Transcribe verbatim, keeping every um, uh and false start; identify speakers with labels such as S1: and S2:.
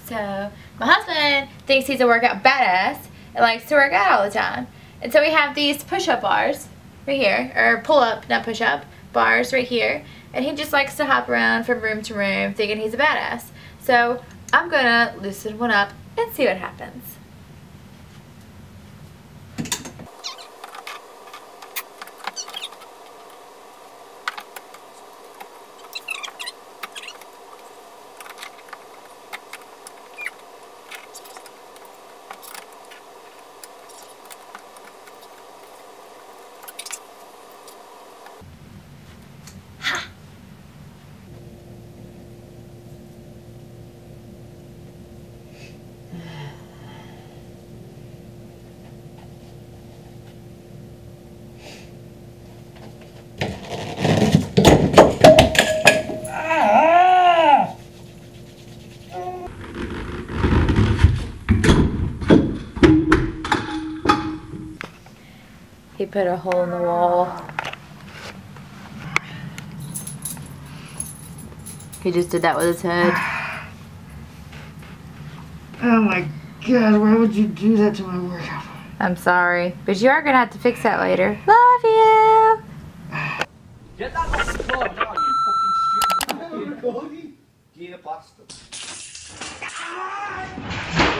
S1: So my husband thinks he's a workout badass and likes to work out all the time. And so we have these push-up bars right here, or pull-up, not push-up, bars right here. And he just likes to hop around from room to room thinking he's a badass. So I'm gonna loosen one up and see what happens. He put a hole in the wall. He just did that with his head.
S2: Oh my God, why would you do that to my workout?
S1: I'm sorry, but you are gonna have to fix that later. Love you!